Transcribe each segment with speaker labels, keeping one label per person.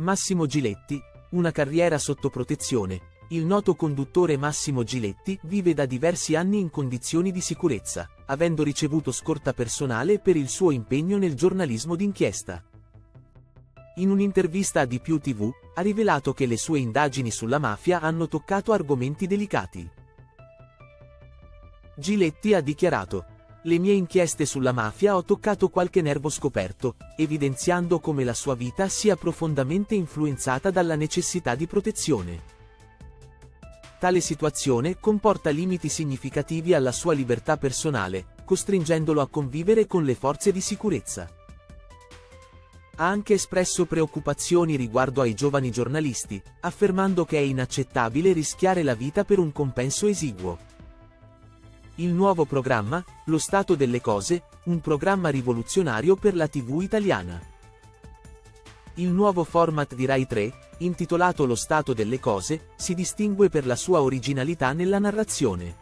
Speaker 1: Massimo Giletti, una carriera sotto protezione. Il noto conduttore Massimo Giletti vive da diversi anni in condizioni di sicurezza, avendo ricevuto scorta personale per il suo impegno nel giornalismo d'inchiesta. In un'intervista a Di Più TV, ha rivelato che le sue indagini sulla mafia hanno toccato argomenti delicati. Giletti ha dichiarato: "Le mie inchieste sulla mafia ho toccato qualche nervo scoperto, evidenziando come la sua vita sia profondamente influenzata dalla necessità di protezione. Tale situazione comporta limiti significativi alla sua libertà personale, costringendolo a convivere con le forze di sicurezza." Ha anche espresso preoccupazioni riguardo ai giovani giornalisti, affermando che è inaccettabile rischiare la vita per un compenso esiguo. Il nuovo programma, Lo Stato delle Cose, un programma rivoluzionario per la TV italiana. Il nuovo format di Rai 3, intitolato Lo Stato delle Cose, si distingue per la sua originalità nella narrazione.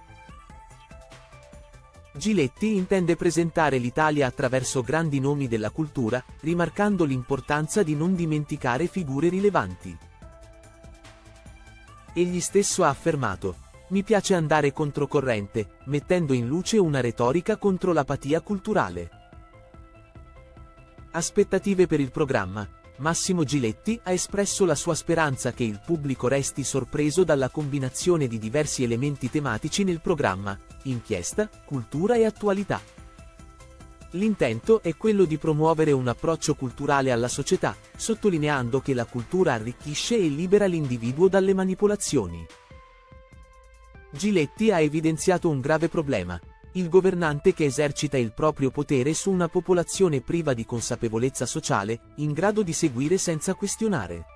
Speaker 1: Giletti intende presentare l'Italia attraverso grandi nomi della cultura, rimarcando l'importanza di non dimenticare figure rilevanti. Egli stesso ha affermato: "Mi piace andare controcorrente, mettendo in luce una retorica contro l'apatia culturale." Aspettative per il programma. Massimo Giletti ha espresso la sua speranza che il pubblico resti sorpreso dalla combinazione di diversi elementi tematici nel programma: inchiesta, cultura e attualità. L'intento è quello di promuovere un approccio culturale alla società, sottolineando che la cultura arricchisce e libera l'individuo dalle manipolazioni. Giletti ha evidenziato un grave problema: il governante che esercita il proprio potere su una popolazione priva di consapevolezza sociale, in grado di seguire senza questionare.